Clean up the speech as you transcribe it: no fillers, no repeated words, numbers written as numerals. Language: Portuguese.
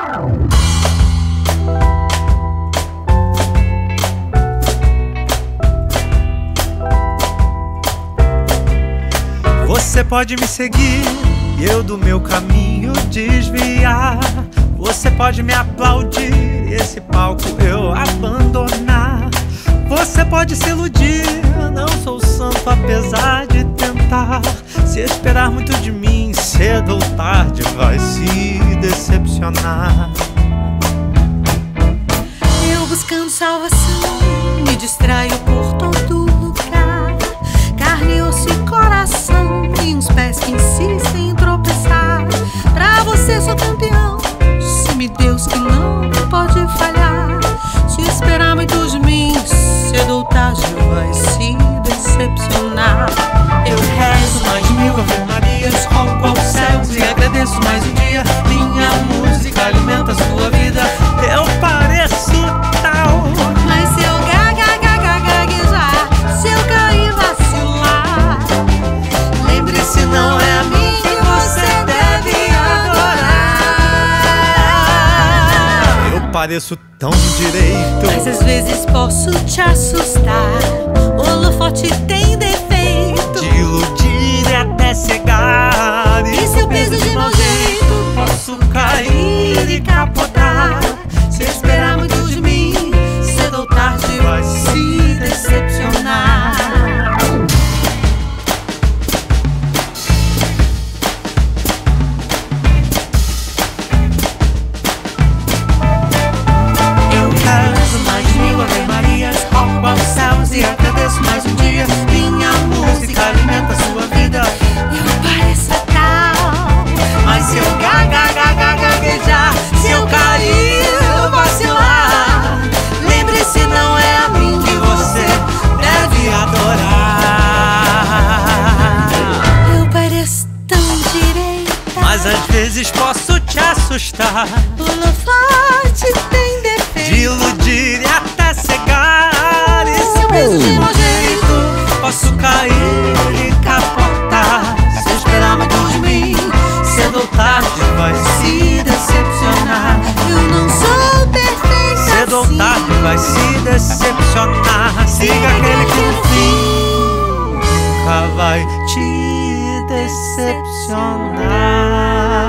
Você pode me seguir e eu do meu caminho desviar. Você pode me aplaudir e esse palco eu abandonar. Você pode se iludir, não sou santo apesar de tentar. Se esperar muito de mim, cedo ou tarde vai se decepcionar. Eu buscando salvação, me distraio por todo lugar. Carne, osso e coração, e uns pés que insistem em tropeçar. Pra você sou campeão, se-me Deus que não pode falhar. Se esperar muito de mim, cedo ou tarde vai se decepcionar. Eu rezo mais de 1000 ave-marias, rogo aos céus e agradeço mais um dia. Minha música alimenta a sua vida. Eu pareço tal, mas se eu gaguejar, se eu cair e vacilar, lembre-se, não é a mim que você deve adorar. Eu pareço tão direito, mas às vezes posso te assustar. O holofote tem defeito de iludir e até cegar. E se eu peso de mau jeito, posso cair e capotar. Se esperar muito de mim, cedo ou tarde vai se decepcionar. Eu rezo mais de 1000 ave-marias, rogo aos céus e agradeço mais um dia. Minha música alimenta a sua vida. Eu pareço tal, Mas se eu gaguejar, se eu cair ou vacilar, lembre-se, não é a mim que você deve adorar. eu pareço tão direita, Mas às vezes posso te assustar, o holofote tem defeito de iludir e até cegar. E se eu peso de mau jeito, posso cair e capotar. Se esperar muito de mim, cedo ou tarde vai se decepcionar. Eu não sou perfeita Cedo ou assim. tarde vai se decepcionar. Siga aquele que no fim nunca vai te decepcionar.